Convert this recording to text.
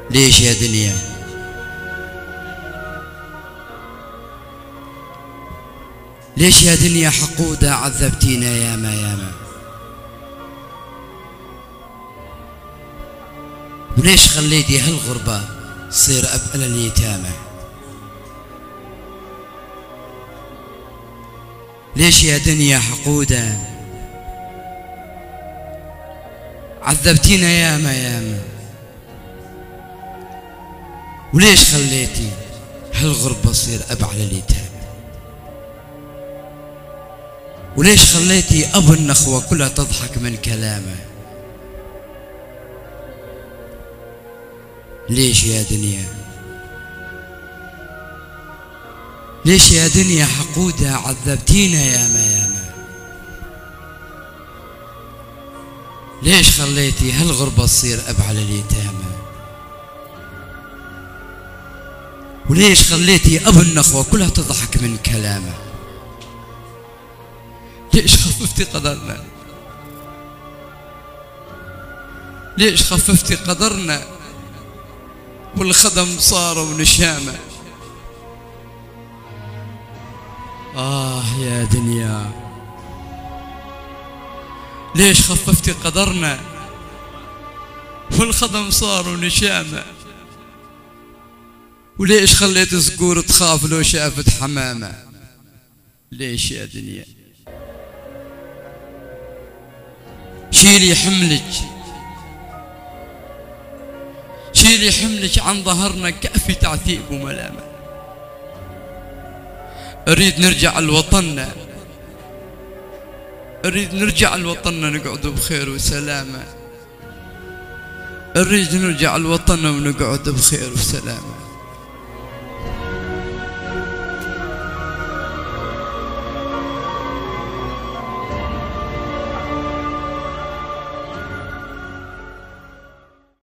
ليش يا دنيا؟ ليش يا دنيا حقودة عذبتينا ياما ياما؟ وليش خليتي هالغربة تصير أب على اليتامى؟ ليش يا دنيا حقودة عذبتينا ياما ياما؟ وليش خليتي هالغربة تصير أب على اليتامى؟ وليش خليتي أبو النخوة كلها تضحك من كلامه؟ ليش يا دنيا؟ ليش يا دنيا حقودة عذبتينا ياما ياما؟ ليش خليتي هالغربة تصير أب على اليتامى؟ وليش خليتي أبو النخوة كلها تضحك من كلامه؟ ليش خففتي قدرنا؟ ليش خففتي قدرنا والخدم صاروا نشامة؟ يا دنيا، ليش خففتي قدرنا والخدم صاروا نشامة؟ وليش خليت صقور تخاف لو شافت حمامة؟ ليش يا دنيا؟ شيلي حملك، شيلي حملك عن ظهرنا كأفي تعذيب وملامة. أريد نرجع لوطننا، أريد نرجع لوطننا نقعد بخير وسلامة. أريد نرجع لوطننا ونقعد بخير وسلامة.